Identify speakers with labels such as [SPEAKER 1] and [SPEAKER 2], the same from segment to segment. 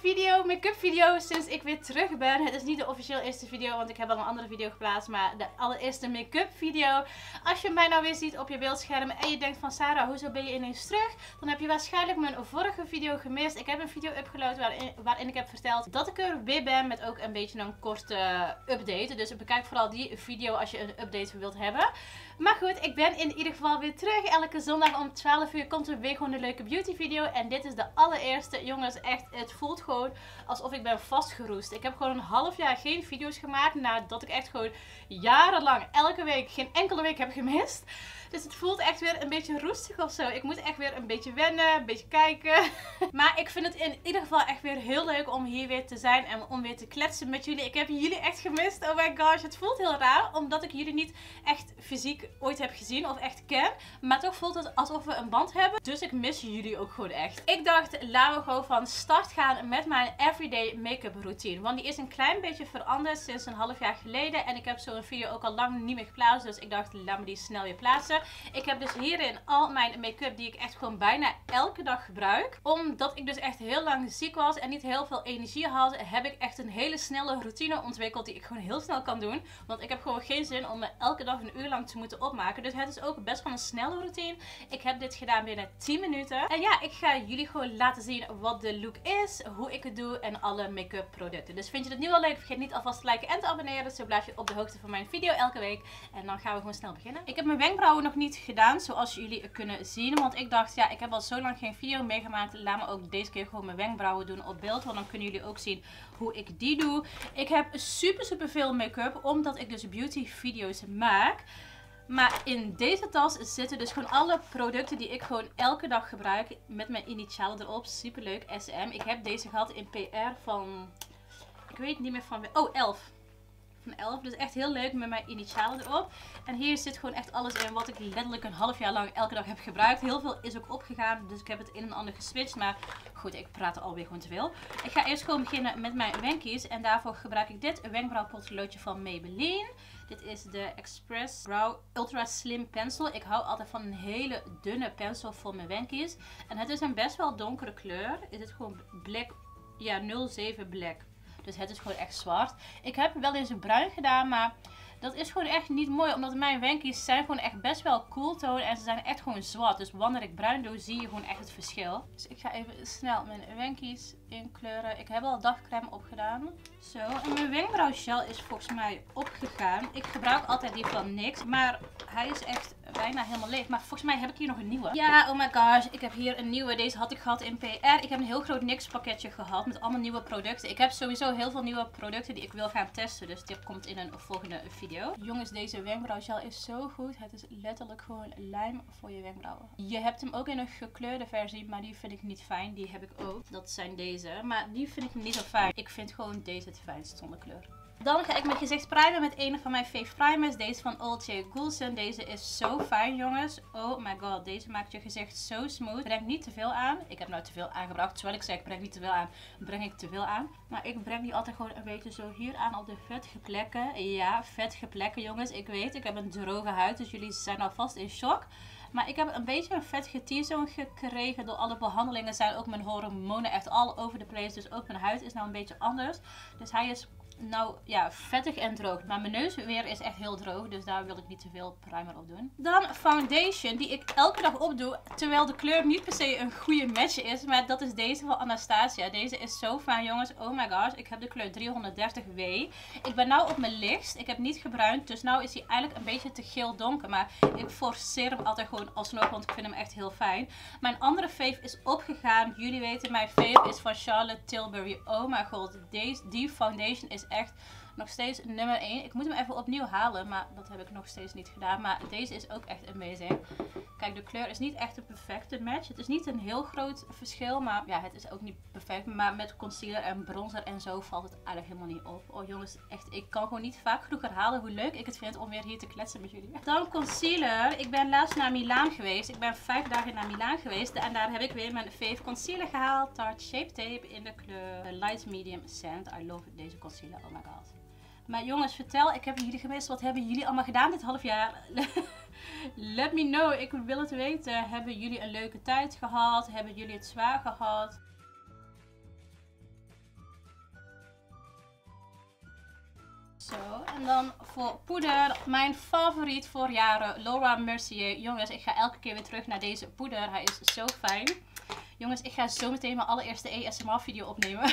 [SPEAKER 1] video, make-up video sinds ik weer terug ben. Het is niet de officieel eerste video, want ik heb al een andere video geplaatst. Maar de allereerste make-up video. Als je mij nou weer ziet op je beeldscherm en je denkt van Sarah, hoezo ben je ineens terug? Dan heb je waarschijnlijk mijn vorige video gemist. Ik heb een video upgeload waarin ik heb verteld dat ik er weer ben met ook een beetje een korte update. Dus bekijk vooral die video als je een update wilt hebben. Maar goed, ik ben in ieder geval weer terug. Elke zondag om 12 uur komt er weer gewoon een leuke beauty video. En dit is de allereerste. Jongens, echt, het voelt gewoon alsof ik ben vastgeroest. Ik heb gewoon een half jaar geen video's gemaakt. Nadat ik echt gewoon jarenlang elke week geen enkele week heb gemist. Dus het voelt echt weer een beetje roestig of zo. Ik moet echt weer een beetje wennen, een beetje kijken. Maar ik vind het in ieder geval echt weer heel leuk om hier weer te zijn en om weer te kletsen met jullie. Ik heb jullie echt gemist. Oh my gosh, het voelt heel raar. Omdat ik jullie niet echt fysiek ooit heb gezien of echt ken. Maar toch voelt het alsof we een band hebben. Dus ik mis jullie ook gewoon echt. Ik dacht, laten we gewoon van start gaan met mijn everyday make-up routine. Want die is een klein beetje veranderd sinds een half jaar geleden. En ik heb zo'n video ook al lang niet meer geplaatst. Dus ik dacht, laat me die snel weer plaatsen. Ik heb dus hierin al mijn make-up die ik echt gewoon bijna elke dag gebruik. Omdat ik dus echt heel lang ziek was en niet heel veel energie had, heb ik echt een hele snelle routine ontwikkeld die ik gewoon heel snel kan doen. Want ik heb gewoon geen zin om me elke dag een uur lang te moeten opmaken. Dus het is ook best wel een snelle routine. Ik heb dit gedaan binnen 10 minuten. En ja, ik ga jullie gewoon laten zien wat de look is, hoe ik het doe en alle make-up producten. Dus vind je het nu al leuk? Vergeet niet alvast te liken en te abonneren. Zo blijf je op de hoogte van mijn video elke week. En dan gaan we gewoon snel beginnen. Ik heb mijn wenkbrauwen nog niet gedaan, zoals jullie kunnen zien. Want ik dacht, ja, ik heb al zo lang geen video meegemaakt. Laat me ook deze keer gewoon mijn wenkbrauwen doen op beeld. Want dan kunnen jullie ook zien hoe ik die doe. Ik heb super veel make-up, omdat ik dus beauty video's maak. Maar in deze tas zitten dus gewoon alle producten die ik gewoon elke dag gebruik. Met mijn initialen erop. Super leuk, SM. Ik heb deze gehad in PR van, ik weet niet meer van, oh, 11. Van 11. Dus echt heel leuk met mijn initialen erop. En hier zit gewoon echt alles in wat ik letterlijk een half jaar lang elke dag heb gebruikt. Heel veel is ook opgegaan. Dus ik heb het een en ander geswitcht. Maar goed, ik praat alweer gewoon te veel. Ik ga eerst gewoon beginnen met mijn wenkies. En daarvoor gebruik ik dit. Een wenkbrauwpotloodje van Maybelline. Dit is de Express Brow Ultra Slim Pencil. Ik hou altijd van een hele dunne pencil voor mijn wenkies. En het is een best wel donkere kleur. Is het gewoon black, ja, 07 black. Dus het is gewoon echt zwart. Ik heb wel eens een bruin gedaan, maar dat is gewoon echt niet mooi. Omdat mijn wenkies zijn gewoon echt best wel cool tone. En ze zijn echt gewoon zwart. Dus wanneer ik bruin doe, zie je gewoon echt het verschil. Dus ik ga even snel mijn wenkies inkleuren. Ik heb al dagcrème opgedaan. Zo, en mijn wenkbrauwgel is volgens mij opgegaan. Ik gebruik altijd die van NYX. Maar hij is echt bijna helemaal leeg. Maar volgens mij heb ik hier nog een nieuwe. Ja, oh my gosh. Ik heb hier een nieuwe. Deze had ik gehad in PR. Ik heb een heel groot NYX pakketje gehad met allemaal nieuwe producten. Ik heb sowieso heel veel nieuwe producten die ik wil gaan testen. Dus dit komt in een volgende video. Jongens, deze wenkbrauwgel is zo goed. Het is letterlijk gewoon lijm voor je wenkbrauwen. Je hebt hem ook in een gekleurde versie, maar die vind ik niet fijn. Die heb ik ook. Dat zijn deze. Maar die vind ik niet zo fijn. Ik vind gewoon deze het fijnst zonder kleur. Dan ga ik mijn gezicht primen met een van mijn fave primers. Deze van Old J. Goulson. Deze is zo fijn, jongens. Oh my god. Deze maakt je gezicht zo smooth. Breng niet te veel aan. Ik heb nou te veel aangebracht. Terwijl ik zeg, breng niet te veel aan. Breng ik te veel aan. Maar ik breng die altijd gewoon een beetje zo hier aan op de vettige plekken. Ja, vettige plekken, jongens. Ik weet, ik heb een droge huid. Dus jullie zijn alvast in shock. Maar ik heb een beetje een vettige T-zone gekregen door alle behandelingen. Zijn ook mijn hormonen echt all over the place. Dus ook mijn huid is nou een beetje anders. Dus hij is nou ja, vettig en droog. Maar mijn neus weer is echt heel droog. Dus daar wil ik niet te veel primer op doen. Dan foundation die ik elke dag opdoe. Terwijl de kleur niet per se een goede match is. Maar dat is deze van Anastasia. Deze is zo fijn, jongens. Oh my gosh. Ik heb de kleur 330W. Ik ben nou op mijn lichtst. Ik heb niet gebruind. Dus nou is hij eigenlijk een beetje te geel donker. Maar ik forceer hem altijd gewoon alsnog. Want ik vind hem echt heel fijn. Mijn andere fave is opgegaan. Jullie weten, mijn fave is van Charlotte Tilbury. Oh my god. Die foundation is echt nog steeds nummer 1. Ik moet hem even opnieuw halen, maar dat heb ik nog steeds niet gedaan. Maar deze is ook echt amazing. Kijk, de kleur is niet echt een perfecte match. Het is niet een heel groot verschil, maar ja, het is ook niet perfect. Maar met concealer en bronzer en zo valt het eigenlijk helemaal niet op. Oh jongens, echt, ik kan gewoon niet vaak genoeg herhalen hoe leuk ik het vind om weer hier te kletsen met jullie. Dan concealer. Ik ben laatst naar Milaan geweest. Ik ben 5 dagen naar Milaan geweest. En daar heb ik weer mijn fave concealer gehaald. Tarte Shape Tape in de kleur Light Medium Sand. I love deze concealer. Oh my god. Maar jongens, vertel, ik heb jullie gemist. Wat hebben jullie allemaal gedaan dit half jaar? Let me know, ik wil het weten. Hebben jullie een leuke tijd gehad? Hebben jullie het zwaar gehad? Zo, en dan voor poeder, mijn favoriet voor jaren, Laura Mercier. Jongens, ik ga elke keer weer terug naar deze poeder. Hij is zo fijn. Jongens, ik ga zo meteen mijn allereerste ASMR video opnemen.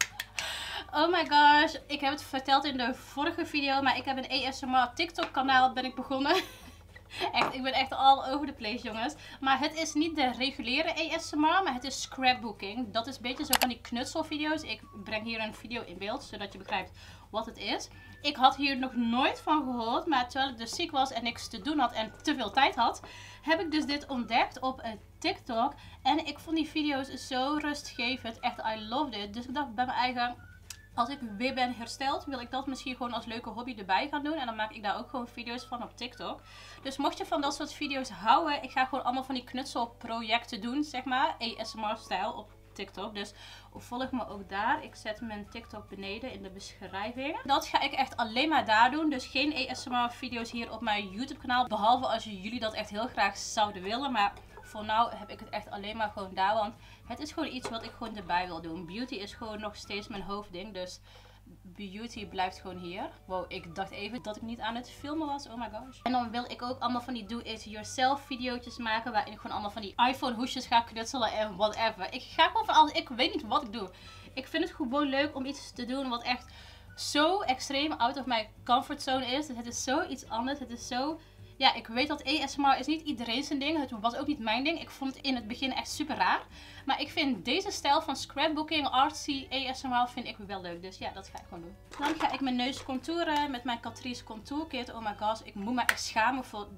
[SPEAKER 1] Oh my gosh, ik heb het verteld in de vorige video, maar ik heb een ASMR TikTok kanaal ben ik begonnen. Echt, ik ben echt all over the place, jongens. Maar het is niet de reguliere ASMR, maar het is scrapbooking. Dat is een beetje zo van die knutselvideo's. Ik breng hier een video in beeld, zodat je begrijpt wat het is. Ik had hier nog nooit van gehoord, maar terwijl ik dus ziek was en niks te doen had en te veel tijd had, heb ik dus dit ontdekt op TikTok. En ik vond die video's zo rustgevend. Echt, I loved it. Dus ik dacht bij mijn eigen, als ik weer ben hersteld, wil ik dat misschien gewoon als leuke hobby erbij gaan doen. En dan maak ik daar ook gewoon video's van op TikTok. Dus mocht je van dat soort video's houden, ik ga gewoon allemaal van die knutselprojecten doen, zeg maar. ASMR-stijl op TikTok. Dus volg me ook daar. Ik zet mijn TikTok beneden in de beschrijving. Dat ga ik echt alleen maar daar doen. Dus geen ASMR-video's hier op mijn YouTube-kanaal. Behalve als jullie dat echt heel graag zouden willen. Maar voor nu heb ik het echt alleen maar gewoon daar. Want het is gewoon iets wat ik gewoon erbij wil doen. Beauty is gewoon nog steeds mijn hoofdding. Dus beauty blijft gewoon hier. Wow, ik dacht even dat ik niet aan het filmen was. Oh my gosh. En dan wil ik ook allemaal van die do-it-yourself video's maken. Waarin ik gewoon allemaal van die iPhone hoesjes ga knutselen en whatever. Ik ga gewoon van alles. Ik weet niet wat ik doe. Ik vind het gewoon leuk om iets te doen wat echt zo extreem out of my comfortzone is. Het is zoiets anders. Het is zo... Ja, ik weet dat ASMR is niet iedereen zijn ding. Het was ook niet mijn ding. Ik vond het in het begin echt super raar. Maar ik vind deze stijl van scrapbooking, artsy, ASMR vind ik wel leuk. Dus ja, dat ga ik gewoon doen. Dan ga ik mijn neus contouren met mijn Catrice Contour Kit. Oh my gosh, ik moet me echt schamen voor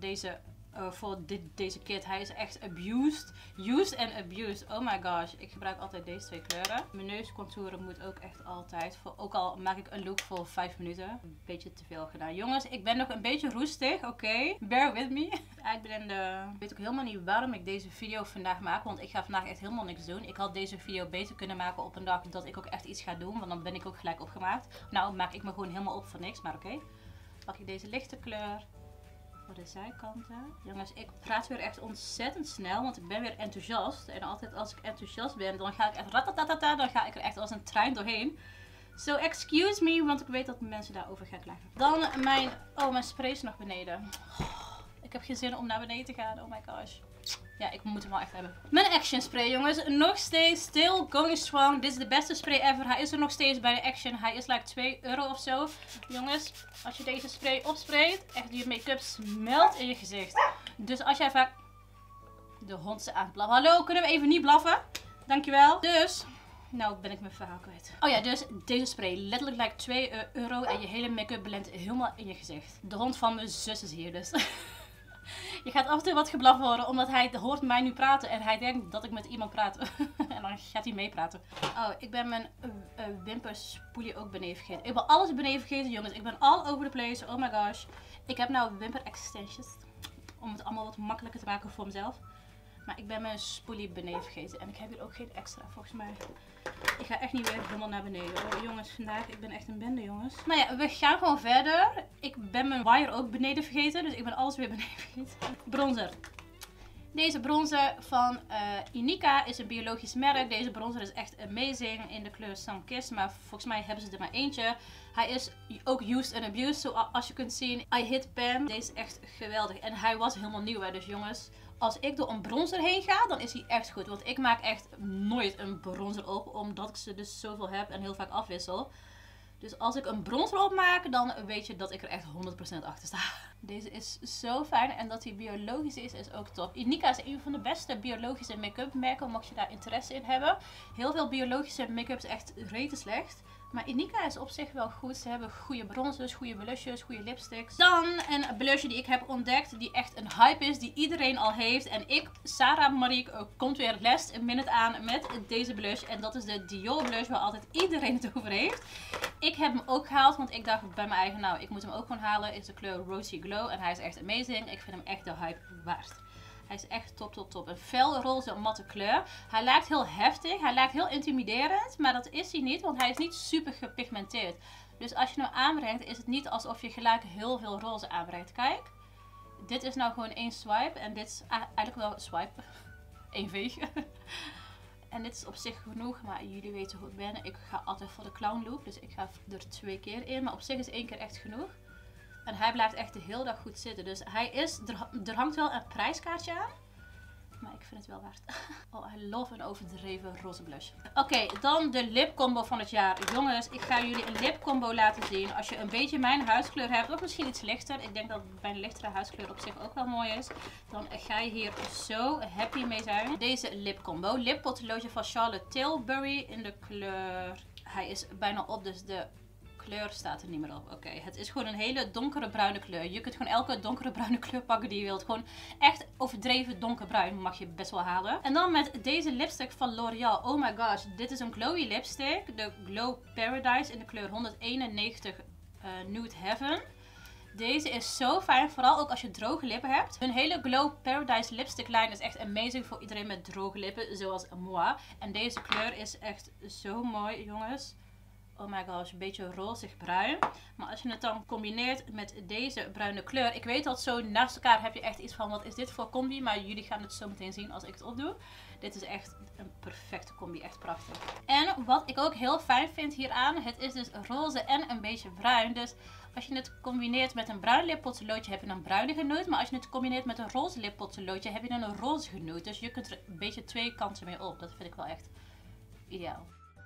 [SPEAKER 1] deze kit. Hij is echt abused. Used and abused. Oh my gosh. Ik gebruik altijd deze twee kleuren. Mijn neus contouren moet ook echt altijd. Ook al maak ik een look voor 5 minuten. Een beetje te veel gedaan. Jongens, ik ben nog een beetje roestig. Oké. Bear with me. Ik weet ook helemaal niet waarom ik deze video vandaag maak. Want ik ga vandaag echt helemaal niks doen. Ik had deze video beter kunnen maken op een dag dat ik ook echt iets ga doen. Want dan ben ik ook gelijk opgemaakt. Nou, maak ik me gewoon helemaal op voor niks. Maar oké. Pak ik deze lichte kleur voor de zijkanten. Jongens, ik praat weer echt ontzettend snel, want ik ben weer enthousiast. En altijd als ik enthousiast ben, dan ga ik echt ratatatata, dan ga ik er echt als een trein doorheen. So excuse me, want ik weet dat mensen daarover gaan klagen. Dan mijn spray is nog beneden. Ik heb geen zin om naar beneden te gaan, oh my gosh. Ja, ik moet hem wel echt hebben. Mijn Action spray, jongens. Nog steeds still going strong. Dit is de beste spray ever. Hij is er nog steeds bij de Action. Hij is like €2 of zo. Jongens, als je deze spray opsprayt, echt je make-up smelt in je gezicht. Dus als jij vaak... De hond is aan het blaffen. Hallo, kunnen we even niet blaffen? Dankjewel. Dus... Nou ben ik mijn verhaal kwijt. Oh ja, dus deze spray. Letterlijk like €2 en je hele make-up blendt helemaal in je gezicht. De hond van mijn zus is hier dus. Je gaat af en toe wat geblaf horen, omdat hij hoort mij nu praten en hij denkt dat ik met iemand praat. En dan gaat hij meepraten. Oh, ik ben mijn wimperspoelie ook beneden vergeten. Ik ben alles beneden vergeten, jongens. Ik ben all over the place. Oh my gosh. Ik heb nou wimper extensions. Om het allemaal wat makkelijker te maken voor mezelf. Maar ik ben mijn spoelie beneden vergeten. En ik heb hier ook geen extra, volgens mij. Ik ga echt niet weer helemaal naar beneden. Oh jongens, vandaag, ik ben echt een bende, jongens. Nou ja, we gaan gewoon verder. Ik ben mijn wire ook beneden vergeten. Dus ik ben alles weer beneden vergeten. Bronzer. Deze bronzer van Inika is een biologisch merk. Deze bronzer is echt amazing in de kleur Sun Kiss. Maar volgens mij hebben ze er maar eentje. Hij is ook used and abused. Zoals je kunt zien, I hit Pam. Deze is echt geweldig. En hij was helemaal nieuw, hè. Dus jongens, als ik door een bronzer heen ga, dan is hij echt goed. Want ik maak echt nooit een bronzer op. Omdat ik ze dus zoveel heb en heel vaak afwissel. Dus als ik een bronzer opmaak, dan weet je dat ik er echt 100% achter sta. Deze is zo fijn en dat hij biologisch is ook top. Inika is een van de beste biologische make-up merken, mocht je daar interesse in hebben. Heel veel biologische make-up is echt rete slecht. Maar Inika is op zich wel goed. Ze hebben goede bronzers, goede blushes, goede lipsticks. Dan een blusje die ik heb ontdekt, die echt een hype is, die iedereen al heeft. En ik, Sarah Marieke, komt weer last minute aan met deze blush. En dat is de Dior blush, waar altijd iedereen het over heeft. Ik heb hem ook gehaald, want ik dacht bij mijn eigen, nou, ik moet hem ook gewoon halen. Is de kleur Rosy Glow en hij is echt amazing. Ik vind hem echt de hype waard. Hij is echt top, top, top. Een fel roze matte kleur. Hij lijkt heel heftig. Hij lijkt heel intimiderend. Maar dat is hij niet. Want hij is niet super gepigmenteerd. Dus als je hem aanbrengt, is het niet alsof je gelijk heel veel roze aanbrengt. Kijk. Dit is nou gewoon één swipe. En dit is eigenlijk wel een swipe. Eén veeg. En dit is op zich genoeg, maar jullie weten hoe ik ben. Ik ga altijd voor de clown look, dus ik ga er 2 keer in. Maar op zich is 1 keer echt genoeg. En hij blijft echt de hele dag goed zitten. Dus hij is, er hangt wel een prijskaartje aan. Maar ik vind het wel waard. Oh, I love een overdreven roze blush. Oké, dan de lipcombo van het jaar. Jongens, ik ga jullie een lipcombo laten zien. Als je een beetje mijn huidskleur hebt, of misschien iets lichter. Ik denk dat mijn lichtere huidskleur op zich ook wel mooi is. Dan ga je hier zo happy mee zijn. Deze lipcombo. Lip Potloodje van Charlotte Tilbury in de kleur. Hij is bijna op, dus de kleur staat er niet meer op. Oké, het is gewoon een hele donkere bruine kleur. Je kunt gewoon elke donkere bruine kleur pakken die je wilt. Gewoon echt overdreven donkerbruin mag je best wel halen. En dan met deze lipstick van L'Oreal. Oh my gosh, dit is een glowy lipstick. De Glow Paradise in de kleur 191 Nude Heaven. Deze is zo fijn, vooral ook als je droge lippen hebt. Hun hele Glow Paradise lipstick lijn is echt amazing voor iedereen met droge lippen, zoals moi. En deze kleur is echt zo mooi, jongens. Oh my gosh, een beetje rozig bruin. Maar als je het dan combineert met deze bruine kleur. Ik weet dat zo naast elkaar heb je echt iets van, wat is dit voor combi? Maar jullie gaan het zo meteen zien als ik het opdoe. Dit is echt een perfecte combi, echt prachtig. En wat ik ook heel fijn vind hieraan, het is dus roze en een beetje bruin. Dus als je het combineert met een bruin lippotloodje heb je een bruinige nude. Maar als je het combineert met een roze lippotloodje heb je dan een rozige nude. Dus je kunt er een beetje 2 kanten mee op. Dat vind ik wel echt ideaal.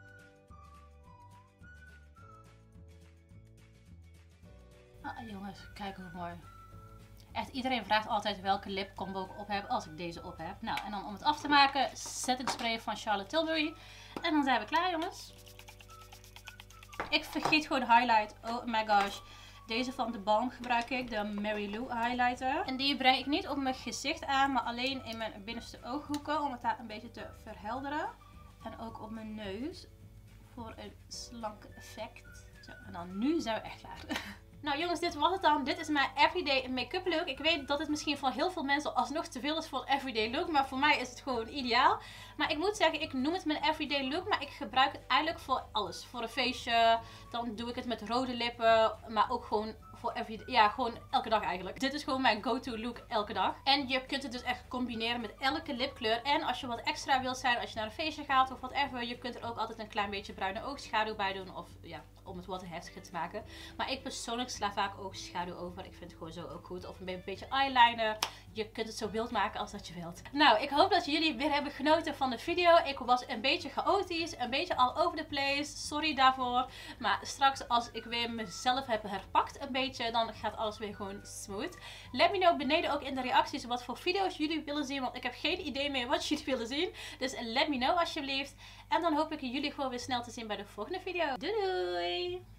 [SPEAKER 1] Ah, jongens, kijk hoe mooi. Echt, iedereen vraagt altijd welke lipcombo ik op heb als ik deze op heb. Nou, en dan om het af te maken, setting spray van Charlotte Tilbury. En dan zijn we klaar, jongens. Ik vergeet gewoon highlight. Oh my gosh. Deze van The Balm gebruik ik, de Mary Lou highlighter. En die breng ik niet op mijn gezicht aan, maar alleen in mijn binnenste ooghoeken. Om het daar een beetje te verhelderen. En ook op mijn neus. Voor een slank effect. Zo, en dan nu zijn we echt klaar. Nou jongens, dit was het dan. Dit is mijn everyday make-up look. Ik weet dat het misschien voor heel veel mensen alsnog te veel is voor een everyday look. Maar voor mij is het gewoon ideaal. Maar ik moet zeggen, ik noem het mijn everyday look. Maar ik gebruik het eigenlijk voor alles. Voor een feestje. Dan doe ik het met rode lippen. Maar ook gewoon voor everyday. Ja, gewoon elke dag eigenlijk. Dit is gewoon mijn go-to look elke dag. En je kunt het dus echt combineren met elke lipkleur. En als je wat extra wilt zijn, als je naar een feestje gaat of whatever. Je kunt er ook altijd een klein beetje bruine oogschaduw bij doen. Of ja, om het wat heftiger te maken. Maar ik persoonlijk sla vaak oogschaduw over. Ik vind het gewoon zo ook goed. Of een beetje eyeliner. Je kunt het zo wild maken als dat je wilt. Nou, ik hoop dat jullie weer hebben genoten van de video. Ik was een beetje chaotisch. Een beetje all over the place. Sorry daarvoor. Maar straks als ik weer mezelf heb herpakt een beetje, dan gaat alles weer gewoon smooth. Let me know beneden ook in de reacties wat voor video's jullie willen zien. Want ik heb geen idee meer wat jullie willen zien. Dus let me know alsjeblieft. En dan hoop ik jullie gewoon weer snel te zien bij de volgende video. Doei doei!